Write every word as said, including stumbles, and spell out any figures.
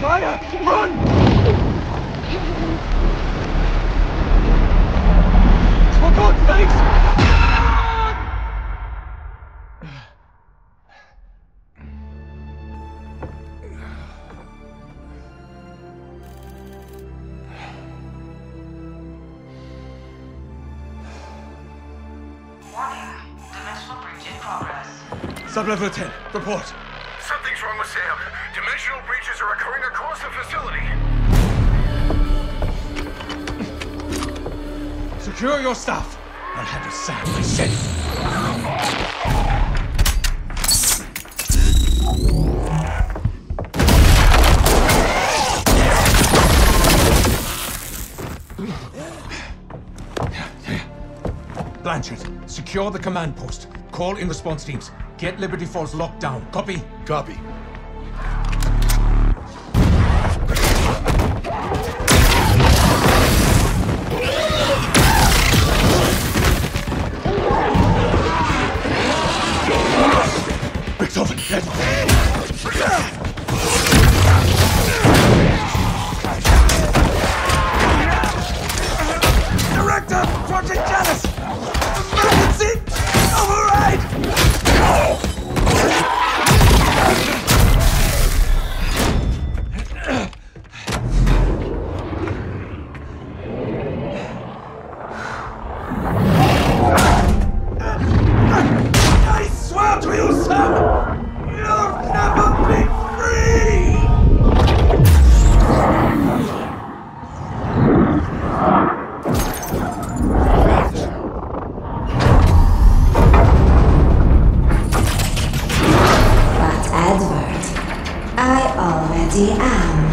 Fire! Run! For God's sake! Warning. Dimensional breach in progress. Sub-level ten, report. Something's wrong with Sam. Dimensional breaches are occurring across the facility. Secure your stuff. I'll handle Sam myself. Blanchard, secure the command post. Call in response teams. Get Liberty Falls locked down. Copy? Copy. Beethoven, get Director! Project Janus! Emergency! Override! I swear to you, Sam! You'll never be free! But Edward, I already am.